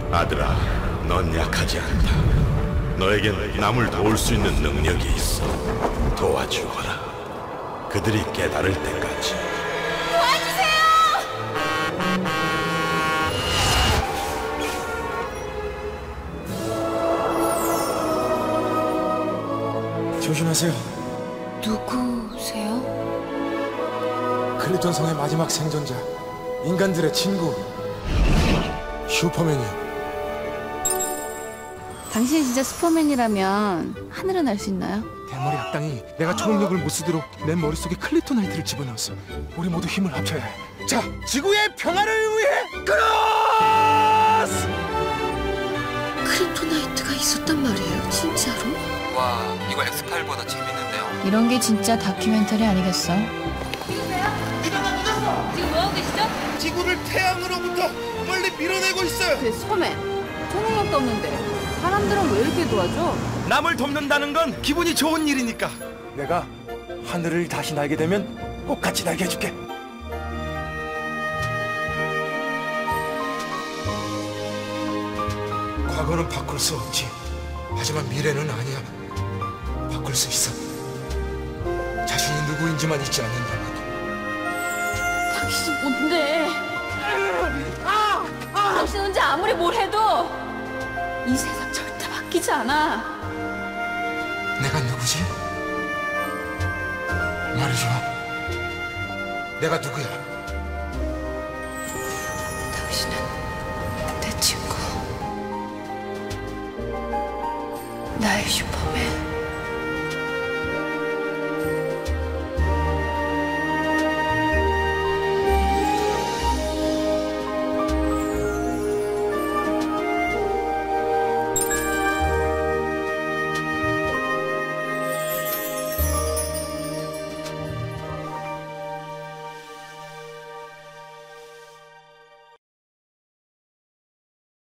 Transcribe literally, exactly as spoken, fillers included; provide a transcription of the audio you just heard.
아들아, 넌 약하지 않다. 너에겐 남을 도울 수 있는 능력이 있어. 도와주거라. 그들이 깨달을 때까지. 도와주세요! 조심하세요. 누구세요? 클리톤 성의 마지막 생존자, 인간들의 친구, 슈퍼맨이요. 당신이 진짜 슈퍼맨이라면 하늘은 날 수 있나요? 대머리 악당이 내가 초능력을 못 쓰도록 내 머릿속에 클리토나이트를 집어넣었어. 우리 모두 힘을 합쳐야 해. 자, 지구의 평화를 위해 크로스! 크립토나이트가 있었단 말이에요, 진짜로? 와, 이거 엑스파일보다 재밌는데요? 이런 게 진짜 다큐멘터리 아니겠어? 지금 뭐하고 계시죠? 지구를 태양으로부터 빨리 밀어내고 있어요. 그 슈퍼맨, 초능력도 없는데 사람들은 왜 이렇게 도와줘? 남을 돕는다는 건 기분이 좋은 일이니까. 내가 하늘을 다시 날게 되면 꼭 같이 날게 해줄게. 과거는 바꿀 수 없지. 하지만 미래는 아니야. 바꿀 수 있어. 자신이 누구인지만 잊지 않는다면. 당신이 뭔데? 당신 혼자 아무리 뭘 해도 이 세상 절대 바뀌지 않아. 내가 누구지? 말해줘. 내가 누구야? 당신은 내 친구, 나의 슈퍼맨.